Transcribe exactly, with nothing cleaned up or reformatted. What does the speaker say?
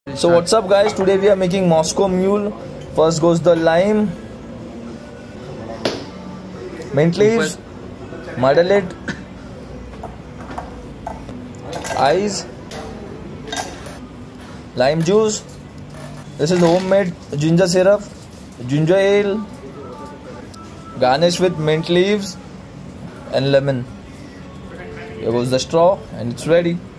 So what's up guys, today we are making Moscow Mule. First goes the lime, mint leaves, muddle it, ice, lime juice. This is homemade ginger syrup, ginger ale, garnish with mint leaves and lemon. Here goes the straw and it's ready.